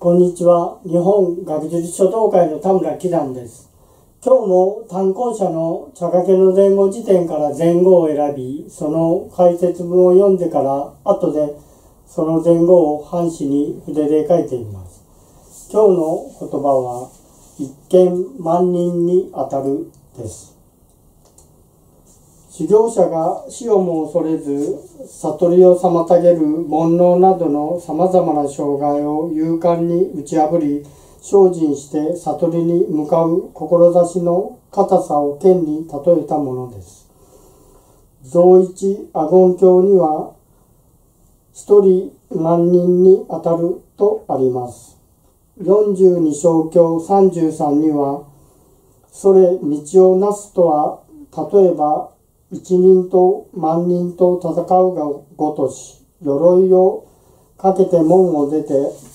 こんにちは。日本学術書道会の田村希談です。今日も単行者の茶掛の前後辞典から前後を選び、その解説文を読んでから後でその前後を半紙に筆で書いています。今日の言葉は一見万人に当たるです。修行者が死をも恐れず悟りを妨げる煩悩などのさまざまな障害を勇敢に打ち破り精進して悟りに向かう志の固さを剣に例えたものです。増一阿言経には一人万人に当たるとあります。42小経33にはそれ道をなすとは例えば一人と万人と戦うがごとし、鎧をかけて門を出て、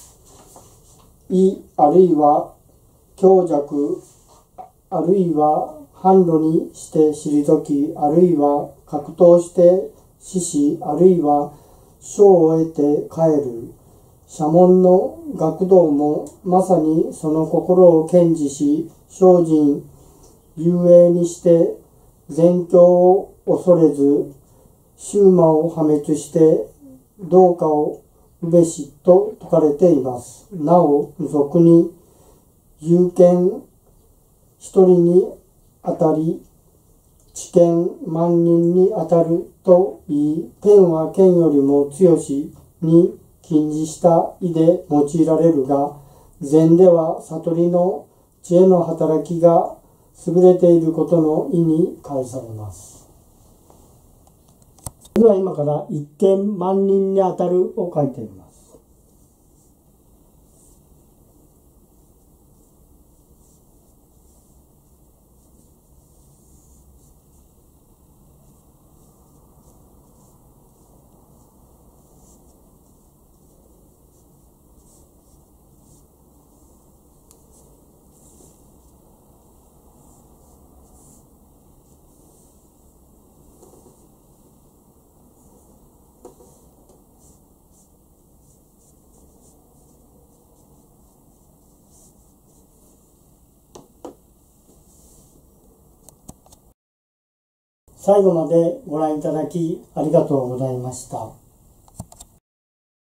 あるいは強弱、あるいは販路にして退き、あるいは格闘して死し、あるいは賞を得て帰る。社門の学道もまさにその心を堅持し、精進、雄英にして、善境を恐れず、終魔を破滅して、道家をうべしと説かれています。なお、俗に、勇剣一人に当たり、知見万人に当たると言い、剣は剣よりも強しに近似した意で用いられるが、禅では悟りの知恵の働きが優れていることの意に返されます。では今から一見万人に当たるを書いています。最後までご覧いただきありがとうございました。